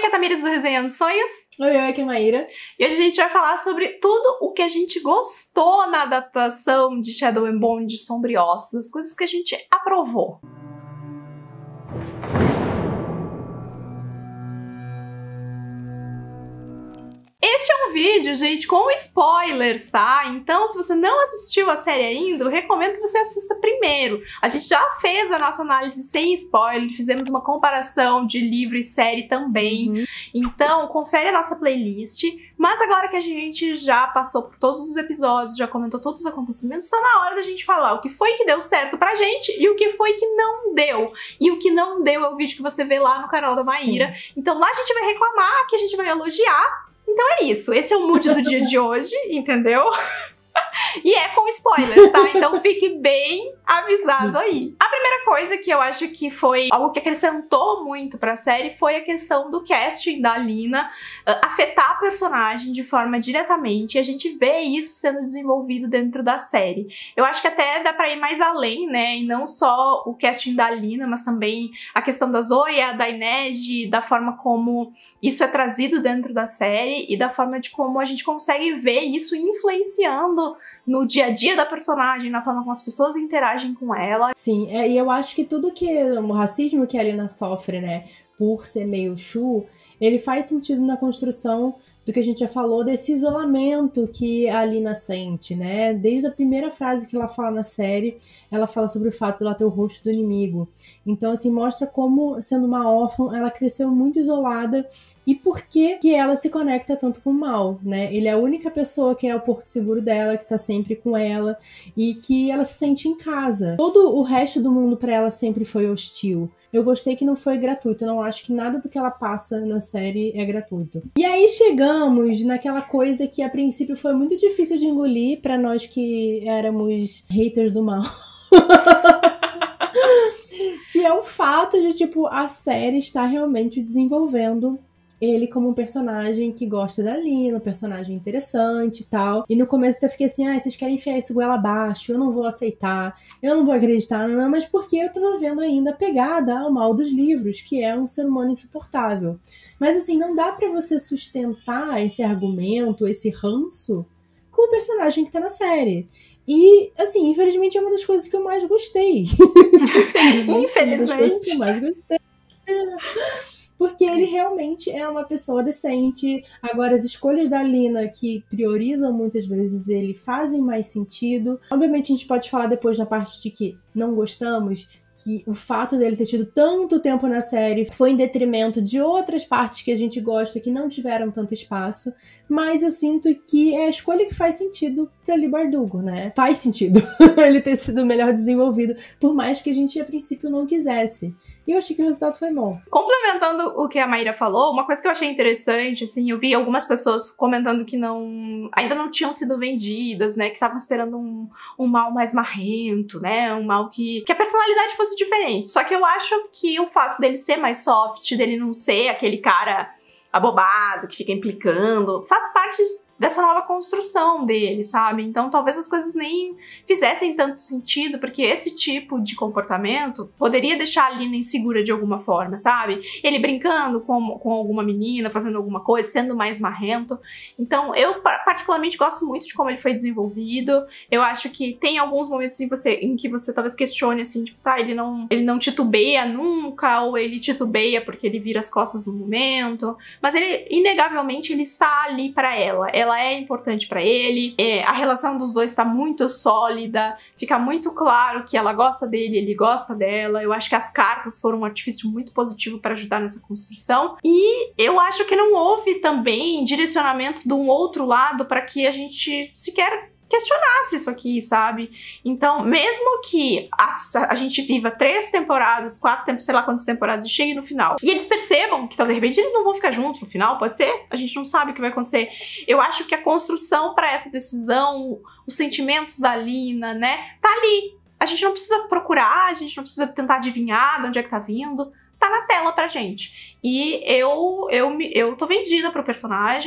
aqui é a Tamires do Resenhando Sonhos. Oi, aqui é a Maíra. E hoje a gente vai falar sobre tudo o que a gente gostou na adaptação de Shadow and Bone de Sombriossos, as coisas que a gente aprovou. Este é um vídeo, gente, com spoilers, tá? Então, se você não assistiu a série ainda, eu recomendo que você assista primeiro. A gente já fez a nossa análise sem spoiler, fizemos uma comparação de livro e série também. Então, confere a nossa playlist. Mas agora que a gente já passou por todos os episódios, já comentou todos os acontecimentos, tá na hora da gente falar o que foi que deu certo pra gente e o que foi que não deu. E o que não deu é o vídeo que você vê lá no canal da Maíra. Sim. Então lá a gente vai reclamar, que a gente vai elogiar. Então é isso, esse é o mood do dia de hoje, entendeu? E é com spoilers, tá? Então fique bem avisado aí. A primeira coisa que eu acho que foi algo que acrescentou muito pra série foi a questão do casting da Lina afetar a personagem de forma diretamente, e a gente vê isso sendo desenvolvido dentro da série. Eu acho que até dá pra ir mais além, né? E não só o casting da Lina, mas também a questão da Zoya, da Inej, da forma como isso é trazido dentro da série e da forma de como a gente consegue ver isso influenciando no dia a dia da personagem, na forma como as pessoas interagem com ela. Sim, e eu acho que tudo que o racismo que a Lina sofre, né, por ser meio Shu, ele faz sentido na construção do que a gente já falou, desse isolamento que a Lina sente, né? Desde a primeira frase que ela fala na série, ela fala sobre o fato de ela ter o rosto do inimigo. Então, assim, mostra como, sendo uma órfã, ela cresceu muito isolada e por que ela se conecta tanto com o mal, né? Ele é a única pessoa que é o porto seguro dela, que tá sempre com ela e que ela se sente em casa. Todo o resto do mundo pra ela sempre foi hostil. Eu gostei que não foi gratuito, eu não acho que nada do que ela passa na série é gratuito. E aí chegamos naquela coisa que a princípio foi muito difícil de engolir pra nós que éramos haters do mal. Que é o fato de, tipo, a série estar realmente desenvolvendo ele como um personagem que gosta da Lina, um personagem interessante e tal. E no começo eu fiquei assim, vocês querem enfiar esse goela abaixo, eu não vou aceitar, eu não vou acreditar, não, mas porque eu tava vendo ainda a pegada ao mal dos livros, que é um ser humano insuportável. Mas assim, não dá pra você sustentar esse argumento, esse ranço, com o personagem que tá na série. E, assim, infelizmente é uma das coisas que eu mais gostei. Infelizmente. É uma das coisas que eu mais gostei. Porque ele realmente é uma pessoa decente. Agora, as escolhas da Lina, que priorizam muitas vezes ele, fazem mais sentido. Obviamente, a gente pode falar depois na parte de que não gostamos, que o fato dele ter tido tanto tempo na série foi em detrimento de outras partes que a gente gosta que não tiveram tanto espaço, mas eu sinto que é a escolha que faz sentido pra Leigh Bardugo, né? Faz sentido ele ter sido melhor desenvolvido, por mais que a gente a princípio não quisesse. E eu achei que o resultado foi bom. Complementando o que a Maíra falou, uma coisa que eu achei interessante, assim, eu vi algumas pessoas comentando que ainda não tinham sido vendidas, né, que estavam esperando um mal mais marrento, né, um mal que a personalidade fosse diferente. Só que eu acho que o fato dele ser mais soft, dele não ser aquele cara abobado, que fica implicando, faz parte dessa nova construção dele, sabe? Então talvez as coisas nem fizessem tanto sentido, porque esse tipo de comportamento poderia deixar a Lina insegura de alguma forma, sabe? Ele brincando com alguma menina, fazendo alguma coisa, sendo mais marrento. Então eu particularmente gosto muito de como ele foi desenvolvido. Eu acho que tem alguns momentos em que você talvez questione assim, tipo, tá, ele não titubeia nunca, ou ele titubeia porque ele vira as costas no momento, mas ele, inegavelmente, ele está ali pra ela é importante pra ele, a relação dos dois tá muito sólida, fica muito claro que ela gosta dele, ele gosta dela. Eu acho que as cartas foram um artifício muito positivo para ajudar nessa construção, e eu acho que não houve também direcionamento de um outro lado para que a gente sequer questionasse isso aqui, sabe? Então, mesmo que a gente viva 3 temporadas, 4, sei lá quantas temporadas, e chegue no final, e eles percebam que, de repente, eles não vão ficar juntos no final, pode ser? A gente não sabe o que vai acontecer. Eu acho que a construção para essa decisão, os sentimentos da Lina, né, tá ali. A gente não precisa procurar, a gente não precisa tentar adivinhar de onde é que tá vindo. Tá na tela pra gente. E eu tô vendida pro personagem.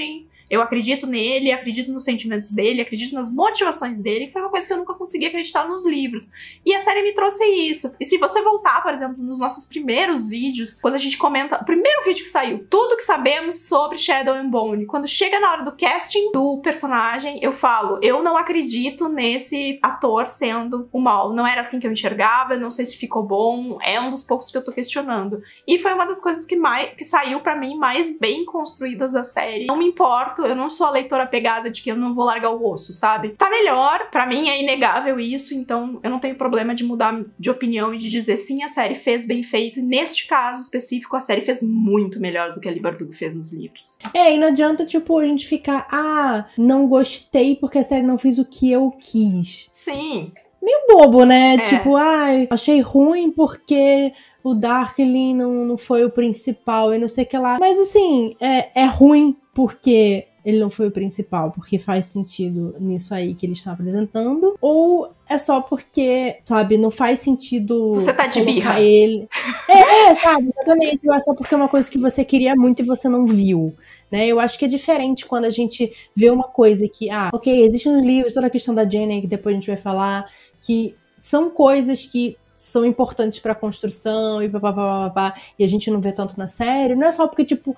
Eu acredito nele, acredito nos sentimentos dele, acredito nas motivações dele, que foi uma coisa que eu nunca consegui acreditar nos livros. E a série me trouxe isso. E se você voltar, por exemplo, nos nossos primeiros vídeos, quando a gente comenta, o primeiro vídeo que saiu, tudo que sabemos sobre Shadow and Bone, quando chega na hora do casting do personagem, eu falo, eu não acredito nesse ator sendo o mal. Não era assim que eu enxergava, não sei se ficou bom, é um dos poucos que eu tô questionando. E foi uma das coisas que saiu pra mim mais bem construídas da série. Não me importo, eu não sou a leitora pegada de que eu não vou largar o osso, sabe? Tá melhor, pra mim é inegável isso, então eu não tenho problema de mudar de opinião e de dizer sim, a série fez bem feito. E neste caso específico, a série fez muito melhor do que a Leigh Bardugo fez nos livros. E não adianta, tipo, a gente ficar, não gostei porque a série não fez o que eu quis. Sim. Meio bobo, né? Tipo, achei ruim porque o Darkling não foi o principal e não sei o que lá. Mas assim, é ruim porque ele não foi o principal, porque faz sentido nisso aí que eles estão apresentando, ou é só porque, sabe, não faz sentido você tá de birra ele. Sabe, exatamente, é só porque é uma coisa que você queria muito e você não viu, né? Eu acho que é diferente quando a gente vê uma coisa que, ok, existe nos livros toda a questão da Jenny, que depois a gente vai falar, que são coisas que são importantes pra construção e papapá, e a gente não vê tanto na série. Não é só porque, tipo,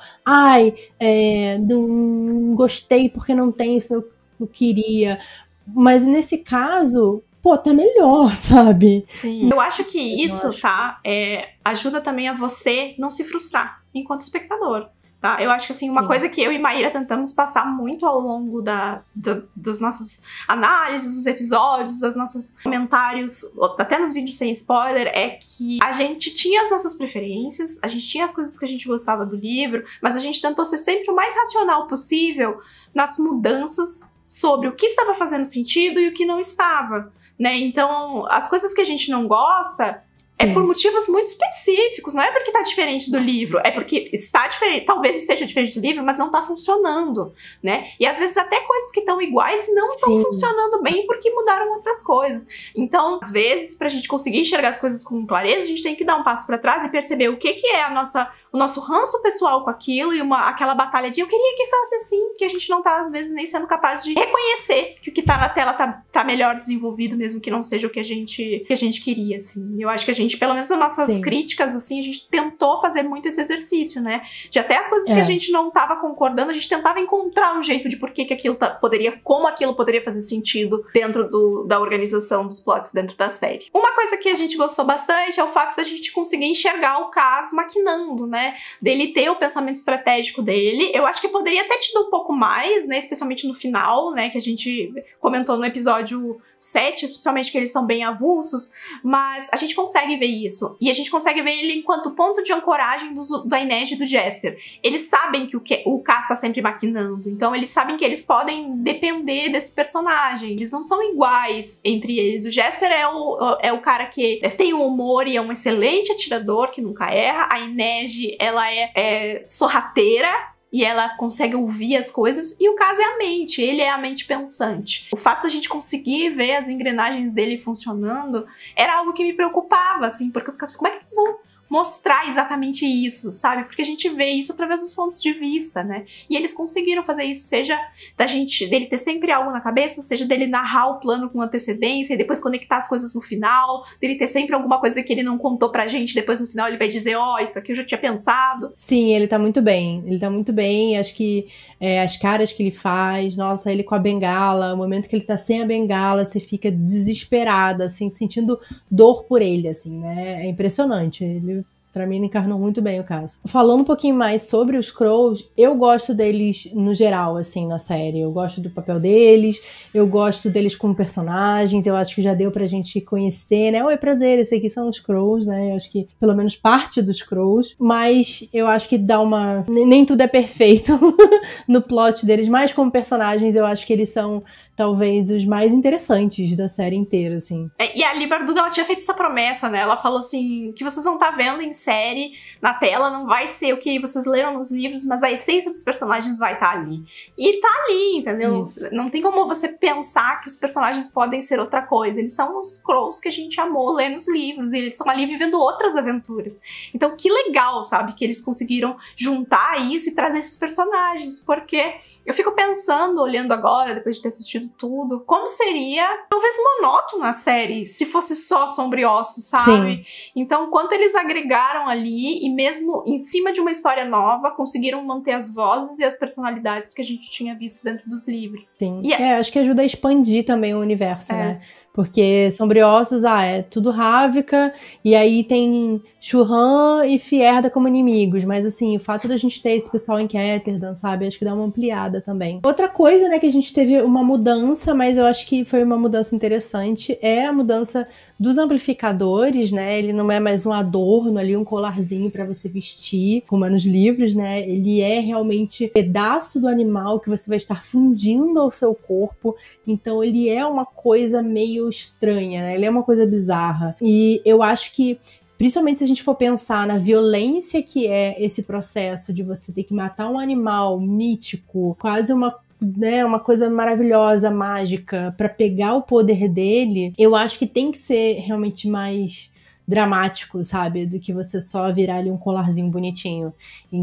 não gostei porque não tem isso que eu queria. Mas nesse caso, tá melhor, sabe? Sim. Eu acho que isso, ajuda também a você não se frustrar enquanto espectador. Tá? Eu acho que, assim, uma coisa que eu e Maíra tentamos passar muito ao longo das nossas análises, dos episódios, dos nossos comentários, até nos vídeos sem spoiler, é que a gente tinha as nossas preferências, a gente tinha as coisas que a gente gostava do livro, mas a gente tentou ser sempre o mais racional possível nas mudanças sobre o que estava fazendo sentido e o que não estava, né? Então, as coisas que a gente não gosta é por motivos muito específicos, não é porque tá diferente do livro, é porque está diferente, talvez esteja diferente do livro, mas não tá funcionando, né? E às vezes até coisas que estão iguais não estão funcionando bem porque mudaram outras coisas. Então, às vezes, pra gente conseguir enxergar as coisas com clareza, a gente tem que dar um passo pra trás e perceber o que é o nosso ranço pessoal com aquilo e aquela batalha de eu queria que fosse assim, que a gente não tá, às vezes, nem sendo capaz de reconhecer que o que tá na tela tá melhor desenvolvido, mesmo que não seja o que a gente queria, assim. Eu acho que a gente, pelo menos nas nossas críticas, assim, a gente tentou fazer muito esse exercício, né? De até as coisas que a gente não tava concordando, a gente tentava encontrar um jeito de por que aquilo como aquilo poderia fazer sentido dentro da organização dos plots dentro da série. Uma coisa que a gente gostou bastante é o fato da gente conseguir enxergar o Kaz maquinando, né? Dele ter o pensamento estratégico dele. Eu acho que poderia até te dar um pouco mais, né? Especialmente no final, né? Que a gente comentou no episódio 7, especialmente que eles são bem avulsos, mas a gente consegue ver isso. E a gente consegue ver ele enquanto ponto de ancoragem da Inej e do Jesper. Eles sabem que o Kaz tá sempre maquinando, então eles sabem que eles podem depender desse personagem. Eles não são iguais entre eles. O Jesper é o cara que tem um humor e é um excelente atirador, que nunca erra. A Inej, ela é sorrateira, e ela consegue ouvir as coisas, e o Kaz é a mente, ele é a mente pensante. O fato de a gente conseguir ver as engrenagens dele funcionando era algo que me preocupava, assim, porque eu ficava assim, como é que eles vão mostrar exatamente isso, sabe? Porque a gente vê isso através dos pontos de vista, né? E eles conseguiram fazer isso, seja dele ter sempre algo na cabeça, seja dele narrar o plano com antecedência e depois conectar as coisas no final, dele ter sempre alguma coisa que ele não contou pra gente, depois no final ele vai dizer, isso aqui eu já tinha pensado. Sim, ele tá muito bem, acho que as caras que ele faz, nossa, ele com a bengala, o momento que ele tá sem a bengala, você fica desesperada, assim, sentindo dor por ele, assim, né? É impressionante, pra mim, ele encarnou muito bem o caso. Falando um pouquinho mais sobre os Skrulls, eu gosto deles no geral, assim, na série. Eu gosto do papel deles, eu gosto deles como personagens, eu acho que já deu pra gente conhecer, né? Oi, prazer, esse aqui são os Skrulls, né? Eu acho que, pelo menos, parte dos Skrulls. Mas eu acho que dá uma... Nem tudo é perfeito no plot deles, mas como personagens, eu acho que eles são, talvez, os mais interessantes da série inteira, assim. E a Leigh Bardugo, ela tinha feito essa promessa, né? Ela falou assim, o que vocês vão estar vendo em série, na tela, não vai ser o que vocês leram nos livros, mas a essência dos personagens vai estar ali. E tá ali, entendeu? Isso. Não tem como você pensar que os personagens podem ser outra coisa. Eles são os Skrulls que a gente amou ler nos livros, e eles estão ali vivendo outras aventuras. Então, que legal, sabe? Que eles conseguiram juntar isso e trazer esses personagens, porque Eu fico pensando, olhando agora, depois de ter assistido tudo, como seria, talvez, monótono a série, se fosse só Sombriossos, sabe? Sim. Então, quanto eles agregaram ali, e mesmo em cima de uma história nova, conseguiram manter as vozes e as personalidades que a gente tinha visto dentro dos livros. Sim. E acho que ajuda a expandir também o universo, né? Porque Sombriossos, é tudo Ravka, e aí tem Shu-Han e Fierda como inimigos, mas assim, o fato da gente ter esse pessoal em Ketterdam, sabe, acho que dá uma ampliada também. Outra coisa, né, que a gente teve uma mudança, mas eu acho que foi uma mudança interessante, é a mudança dos amplificadores, né, ele não é mais um adorno ali, um colarzinho pra você vestir, como é nos livros, né, ele é realmente um pedaço do animal que você vai estar fundindo ao seu corpo, então ele é uma coisa meio estranha, né? Ele é uma coisa bizarra. E eu acho que, principalmente se a gente for pensar na violência que é esse processo de você ter que matar um animal mítico, quase uma coisa maravilhosa, mágica, pra pegar o poder dele, eu acho que tem que ser realmente mais dramático, sabe? Do que você só virar ali um colarzinho bonitinho.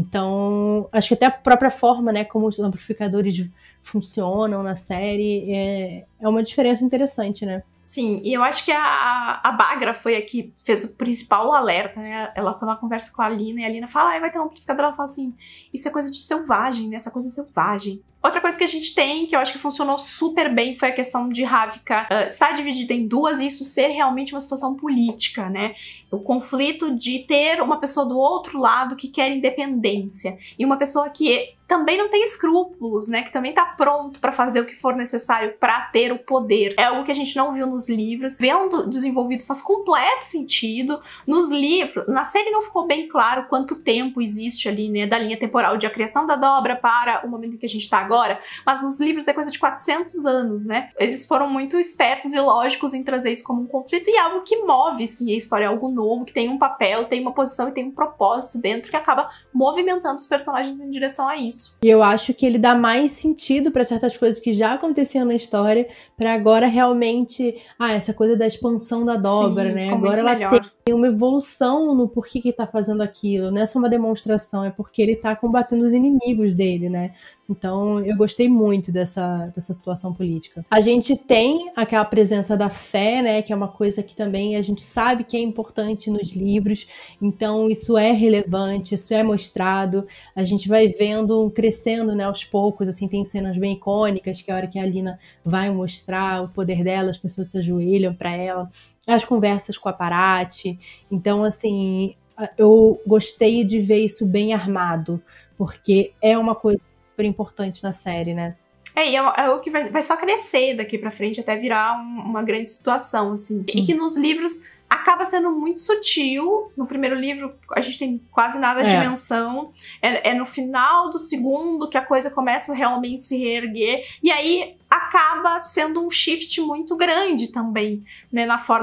Então, acho que até a própria forma, né, como os amplificadores funcionam na série é uma diferença interessante, né? Sim, e eu acho que a Baghra foi a que fez o principal alerta, né? Quando ela conversa com a Alina, e a Alina fala, vai ter um amplificador, ela fala assim, isso é coisa de selvagem, né? Essa coisa selvagem. Outra coisa que a gente tem, que eu acho que funcionou super bem, foi a questão de Ravka estar dividida em duas e isso ser realmente uma situação política, né? O conflito de ter uma pessoa do outro lado que quer independência e uma pessoa que também não tem escrúpulos, né? Que também tá pronto pra fazer o que for necessário pra ter o poder. É algo que a gente não viu nos livros. Vendo desenvolvido faz completo sentido. Nos livros, na série não ficou bem claro quanto tempo existe ali, né? Da linha temporal de a criação da dobra para o momento em que a gente tá agora. Mas nos livros é coisa de 400 anos, né? Eles foram muito espertos e lógicos em trazer isso como um conflito e algo que move, sim, a história. Algo novo, que tem um papel, tem uma posição e tem um propósito dentro que acaba movimentando os personagens em direção a isso. E eu acho que ele dá mais sentido pra certas coisas que já aconteciam na história, pra agora realmente, essa coisa da expansão da dobra, né? Agora ela tem uma evolução no porquê que tá fazendo aquilo, não é só uma demonstração, é porque ele tá combatendo os inimigos dele, né? Então eu gostei muito dessa situação política. A gente tem aquela presença da fé, né? Que é uma coisa que também a gente sabe que é importante nos livros, então isso é relevante, isso é mostrado, a gente vai vendo crescendo, né, aos poucos, assim, tem cenas bem icônicas, que é a hora que a Alina vai mostrar o poder dela, as pessoas se ajoelham pra ela, as conversas com a Paraty. Então, assim, eu gostei de ver isso bem armado, porque é uma coisa super importante na série, né? E é algo que vai só crescer daqui pra frente até virar uma grande situação, assim. E que nos livros acaba sendo muito sutil. No primeiro livro, a gente tem quase nada de menção. É no final do segundo que a coisa começa a realmente se reerguer. E aí acaba sendo um shift muito grande também, né,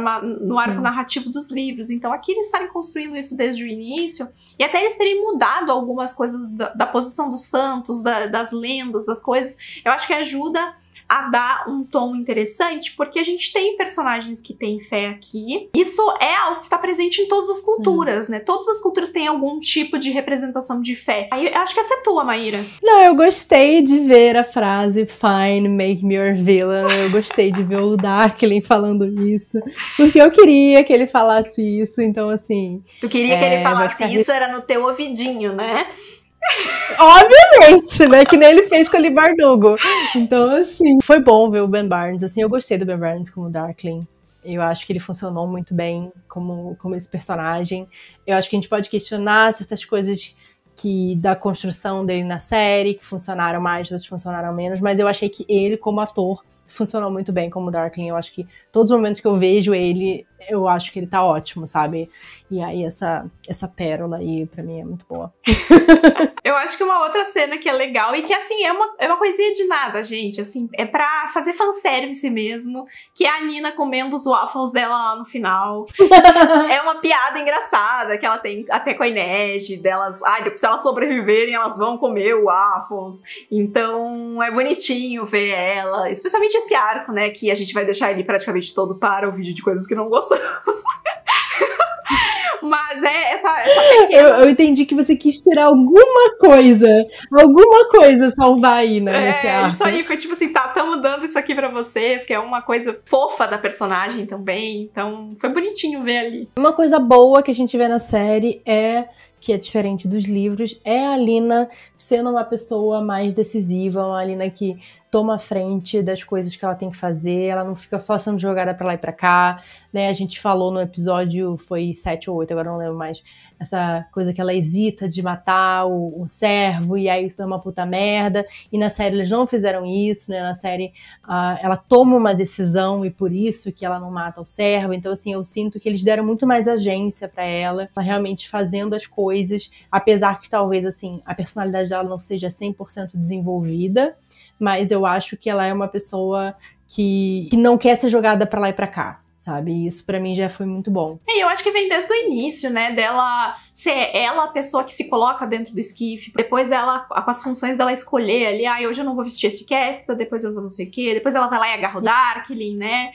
no arco narrativo dos livros. Então aqui eles estarem construindo isso desde o início, e até eles terem mudado algumas coisas da posição dos santos, das lendas, das coisas, eu acho que ajuda a dar um tom interessante, porque a gente tem personagens que têm fé aqui. Isso é algo que está presente em todas as culturas, né? Todas as culturas têm algum tipo de representação de fé. Aí eu acho que essa é tua, Maíra. Não, eu gostei de ver a frase Fine, make me your villain. Eu gostei de ver o Darkling falando isso, porque eu queria que ele falasse isso, então assim... Tu queria que ele falasse isso, era no teu ouvidinho, né? Obviamente, né? Que nem ele fez com o Lee Bardugo. Então, assim, foi bom ver o Ben Barnes. Assim, eu gostei do Ben Barnes como Darkling. Eu acho que ele funcionou muito bem como esse personagem. Eu acho que a gente pode questionar certas coisas da construção dele na série, que funcionaram mais, outras funcionaram menos, mas eu achei que ele, como ator, funcionou muito bem como Darkling. Eu acho que todos os momentos que eu vejo ele, eu acho que ele tá ótimo, sabe? E aí essa pérola aí, pra mim, é muito boa. Eu acho que uma outra cena que é legal e que, assim, é uma coisinha de nada, gente, assim, é pra fazer fanservice mesmo, que é a Nina comendo os waffles dela lá no final. É uma piada engraçada que ela tem até com a Inês, delas, se elas sobreviverem, elas vão comer o waffles. Então, é bonitinho ver ela, especialmente esse arco, né, que a gente vai deixar ele praticamente todo para o vídeo de coisas que não gostamos. Mas é essa pequena... Eu entendi que você quis tirar alguma coisa salvar aí, né, nesse arco. Isso aí, foi tipo assim, tá, tamo dando isso aqui pra vocês, que é uma coisa fofa da personagem também, então foi bonitinho ver ali. Uma coisa boa que a gente vê na série que é diferente dos livros, é a Lina sendo uma pessoa mais decisiva, uma Lina que toma a frente das coisas que ela tem que fazer, ela não fica só sendo jogada pra lá e pra cá, né? A gente falou no episódio, foi 7 ou 8, agora não lembro mais, essa coisa que ela hesita de matar o servo, e aí isso é uma puta merda, e na série eles não fizeram isso, né? Na série ela toma uma decisão e por isso que ela não mata o servo, então assim, eu sinto que eles deram muito mais agência pra ela realmente fazendo as coisas, apesar que talvez assim, a personalidade dela não seja 100% desenvolvida, mas eu acho que ela é uma pessoa que não quer ser jogada pra lá e pra cá, sabe? E isso pra mim já foi muito bom. E eu acho que vem desde o início, né, dela ser ela a pessoa que se coloca dentro do esquife, depois ela, com as funções dela escolher ali, hoje eu não vou vestir esse Kefta, depois eu vou não sei o quê, depois ela vai lá e agarra o Darkling, né?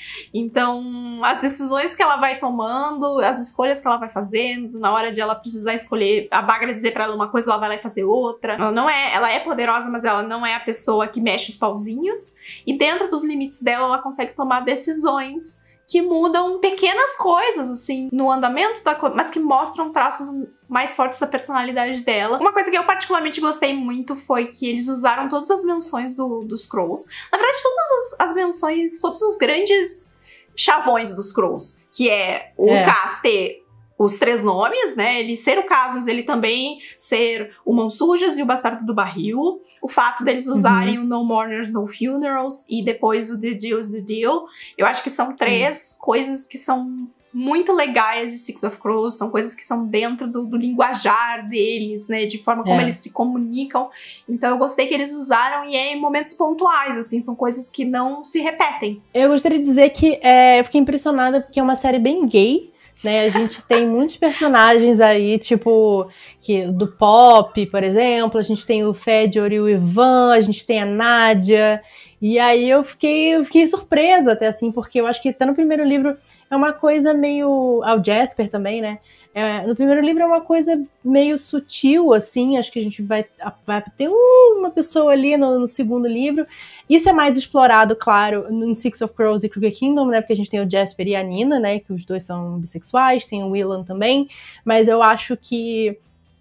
Então, as decisões que ela vai tomando, as escolhas que ela vai fazendo, na hora de ela precisar escolher, a Baghra dizer pra ela uma coisa, ela vai lá e fazer outra. Ela é poderosa, mas ela não é a pessoa que mexe os pauzinhos, e dentro dos limites dela, ela consegue tomar decisões que mudam pequenas coisas, assim, no andamento da coisa, mas que mostram traços mais fortes da personalidade dela. Uma coisa que eu particularmente gostei muito foi que eles usaram todas as menções dos Skrulls. Na verdade, todas as menções, todos os grandes chavões dos Skrulls, que é o Cas ter os 3 nomes, né? Ele ser o Cas, mas ele também ser o Mãos Sujas e o Bastardo do Barril. O fato deles usarem o No Mourners, No Funerals e depois o The Deal is the Deal. Eu acho que são 3 coisas que são muito legais de Six of Crows, são coisas que são dentro do linguajar deles, né, de forma como eles se comunicam. Então eu gostei que eles usaram e é em momentos pontuais, assim, são coisas que não se repetem. Eu gostaria de dizer que eu fiquei impressionada porque é uma série bem gay, né, a gente tem muitos personagens aí, tipo, do pop, por exemplo, a gente tem o Fedor e o Ivan, a gente tem a Nádia, e aí eu fiquei surpresa até, assim, porque eu acho que até no primeiro livro é uma coisa meio... o Jasper também, né? No primeiro livro é uma coisa meio sutil, assim, acho que a gente vai ter uma pessoa ali no segundo livro. Isso é mais explorado, claro, em Six of Crows e Crooked Kingdom, né, porque a gente tem o Jasper e a Nina, né, que os dois são bissexuais, tem o Willan também, mas eu acho que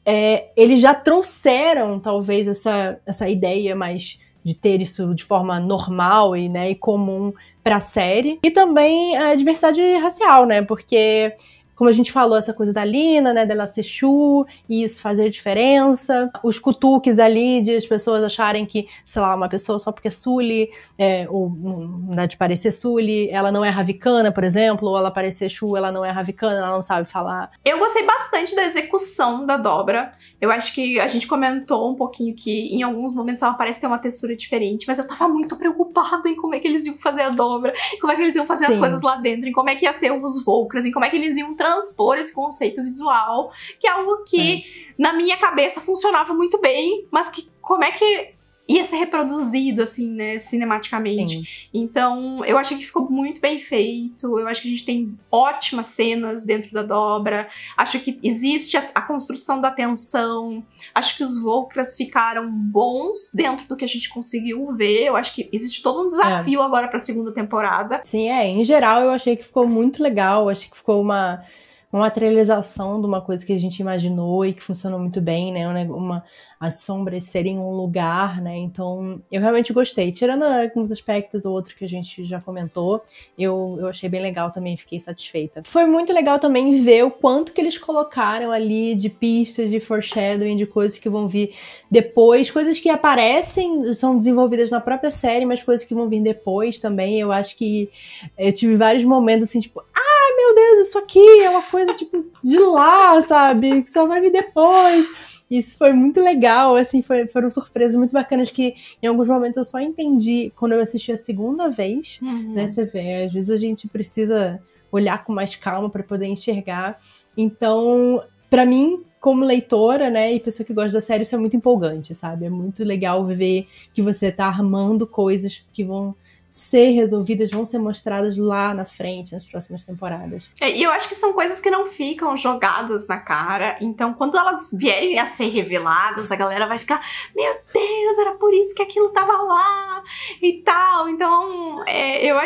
eles já trouxeram, talvez, essa ideia mais de ter isso de forma normal e comum pra série. E também a diversidade racial, né, porque... Como a gente falou, essa coisa da Lina, né, dela ser Shu, e isso fazer diferença. Os cutuques ali de as pessoas acharem que, sei lá, uma pessoa só porque é Sully, ou não de parecer Sully, ela não é Ravicana, por exemplo, ou ela parecer Shu, ela não é Ravicana, ela não sabe falar. Eu gostei bastante da execução da dobra. Eu acho que a gente comentou um pouquinho que em alguns momentos ela parece ter uma textura diferente, mas eu tava muito preocupada em como é que eles iam fazer a dobra, em como é que eles iam fazer as coisas lá dentro, em como é que ia ser os Volcras, em como é que eles iam transpor esse conceito visual, que é algo que na minha cabeça funcionava muito bem, mas que como é que ia ser reproduzido, assim, né, cinematicamente. Sim. Então, eu achei que ficou muito bem feito, eu acho que a gente tem ótimas cenas dentro da dobra, acho que existe a construção da tensão, acho que os Volcras ficaram bons dentro do que a gente conseguiu ver, eu acho que existe todo um desafio agora pra segunda temporada. Sim, em geral eu achei que ficou muito legal, achei que ficou uma materialização de uma coisa que a gente imaginou e que funcionou muito bem, né? As sombras serem um lugar, né? Então, eu realmente gostei. Tirando alguns aspectos ou outros que a gente já comentou, eu achei bem legal também, fiquei satisfeita. Foi muito legal também ver o quanto que eles colocaram ali de pistas, de foreshadowing, de coisas que vão vir depois, coisas que aparecem, são desenvolvidas na própria série, mas coisas que vão vir depois também. Eu acho que eu tive vários momentos assim, tipo, ai meu Deus, isso aqui é uma coisa tipo de lá, sabe? Que só vai vir depois. Isso foi muito legal, assim, foram surpresas muito bacanas que em alguns momentos eu só entendi quando eu assisti a segunda vez, né? Você vê, às vezes a gente precisa olhar com mais calma para poder enxergar. Então, pra mim, como leitora, né, e pessoa que gosta da série, isso é muito empolgante, sabe? É muito legal ver que você tá armando coisas que vão ser resolvidas, vão ser mostradas lá na frente, nas próximas temporadas. E eu acho que são coisas que não ficam jogadas na cara, então quando elas vierem a ser reveladas, a galera vai ficar, meu Deus, era por isso que aquilo tava lá e tal. Então eu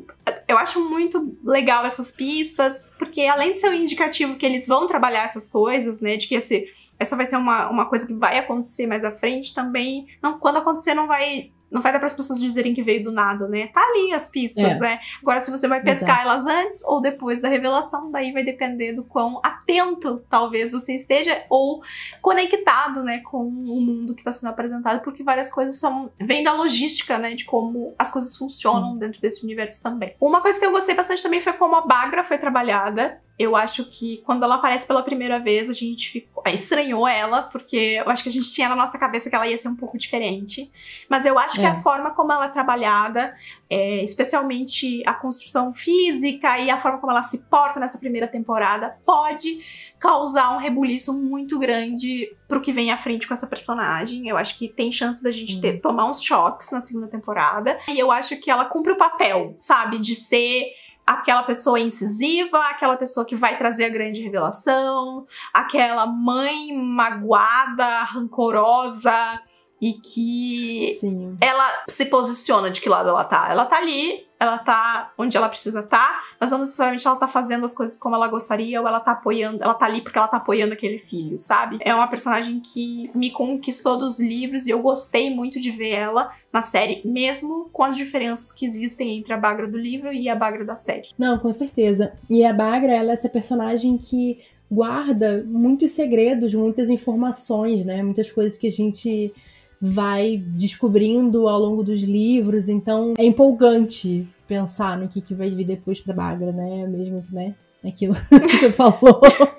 acho muito legal essas pistas, porque além de ser um indicativo que eles vão trabalhar essas coisas, né, de que essa vai ser uma coisa que vai acontecer mais à frente, também, quando acontecer não vai dar para as pessoas dizerem que veio do nada, né? Tá ali as pistas, né? Agora, se você vai pescar elas antes ou depois da revelação, daí vai depender do quão atento, talvez, você esteja, ou conectado, né, com o mundo que está sendo apresentado, porque várias coisas vêm da logística, né, de como as coisas funcionam dentro desse universo também. Uma coisa que eu gostei bastante também foi como a Bagra foi trabalhada. Eu acho que quando ela aparece pela primeira vez, a gente estranhou ela, porque eu acho que a gente tinha na nossa cabeça que ela ia ser um pouco diferente. Mas eu acho que a forma como ela é trabalhada, especialmente a construção física e a forma como ela se porta nessa primeira temporada, pode causar um rebuliço muito grande pro que vem à frente com essa personagem. Eu acho que tem chance da gente tomar uns choques na segunda temporada. E eu acho que ela cumpre o papel, sabe? De ser aquela pessoa incisiva, aquela pessoa que vai trazer a grande revelação, aquela mãe magoada, rancorosa e que ela se posiciona de que lado ela tá. Ela tá ali, ela tá onde ela precisa estar, mas não necessariamente ela tá fazendo as coisas como ela gostaria ou ela tá apoiando, ela tá ali porque ela tá apoiando aquele filho, sabe? É uma personagem que me conquistou dos livros e eu gostei muito de ver ela na série, mesmo com as diferenças que existem entre a Bagra do livro e a Bagra da série. Não, com certeza. E a Bagra, ela é essa personagem que guarda muitos segredos, muitas informações, né? Muitas coisas que a gente vai descobrindo ao longo dos livros, então é empolgante pensar no que vai vir depois pra Bagra, né? Mesmo que, né? Aquilo que você falou.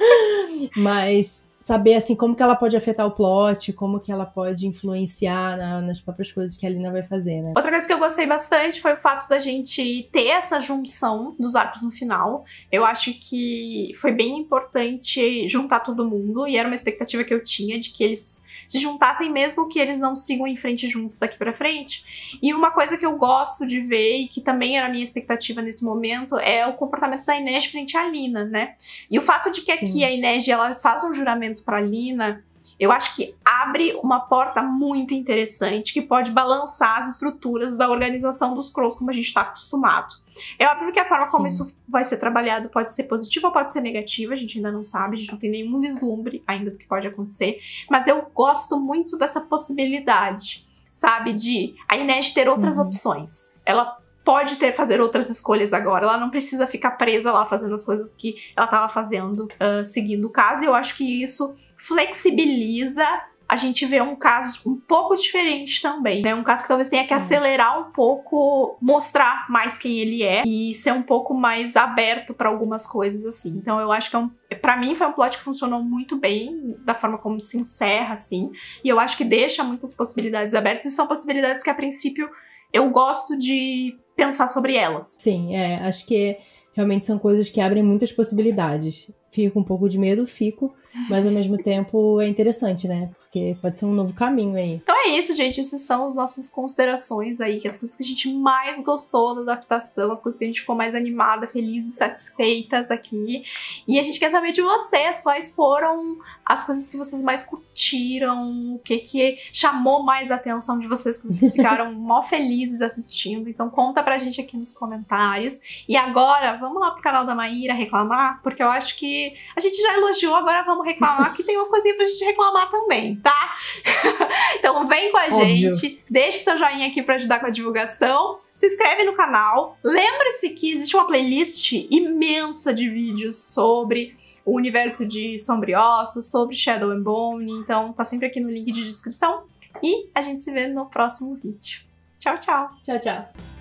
Mas saber, assim, como que ela pode afetar o plot, como que ela pode influenciar nas próprias coisas que a Lina vai fazer, né? Outra coisa que eu gostei bastante foi o fato da gente ter essa junção dos arcos no final. Eu acho que foi bem importante juntar todo mundo, e era uma expectativa que eu tinha de que eles se juntassem mesmo que eles não sigam em frente juntos daqui pra frente. E uma coisa que eu gosto de ver, e que também era a minha expectativa nesse momento, é o comportamento da Inej frente à Lina, né? E o fato de que aqui a Inej, ela faz um juramento pra Lina, eu acho que abre uma porta muito interessante que pode balançar as estruturas da organização dos Crows como a gente está acostumado. É óbvio que a forma como isso vai ser trabalhado pode ser positiva ou pode ser negativa, a gente ainda não sabe, a gente não tem nenhum vislumbre ainda do que pode acontecer, mas eu gosto muito dessa possibilidade, sabe, de a Inej ter outras opções. Ela pode fazer outras escolhas agora, ela não precisa ficar presa lá fazendo as coisas que ela estava fazendo seguindo o caso, e eu acho que isso flexibiliza a gente vê um caso um pouco diferente também, né? Um caso que talvez tenha que acelerar um pouco, mostrar mais quem ele é e ser um pouco mais aberto para algumas coisas, assim. Então eu acho que pra mim foi um plot que funcionou muito bem, da forma como se encerra, assim. E eu acho que deixa muitas possibilidades abertas, e são possibilidades que a princípio eu gosto de pensar sobre elas. Sim, acho que realmente são coisas que abrem muitas possibilidades. Fico um pouco de medo, mas ao mesmo tempo é interessante, né? Porque pode ser um novo caminho aí. Então é isso, gente. Essas são as nossas considerações aí, que as coisas que a gente mais gostou da adaptação, as coisas que a gente ficou mais animada, feliz e satisfeitas aqui. E a gente quer saber de vocês, quais foram as coisas que vocês mais curtiram, o que chamou mais a atenção de vocês, que vocês ficaram mó felizes assistindo. Então conta pra gente aqui nos comentários. E agora, vamos lá pro canal da Maíra reclamar, porque eu acho que a gente já elogiou, agora vamos reclamar, que tem umas coisinhas pra gente reclamar também, tá? Então vem com a gente, deixe seu joinha aqui pra ajudar com a divulgação, se inscreve no canal, lembre-se que existe uma playlist imensa de vídeos sobre o universo de Sombriossos, sobre Shadow and Bone, então tá sempre aqui no link de descrição, e a gente se vê no próximo vídeo. Tchau, tchau! Tchau, tchau!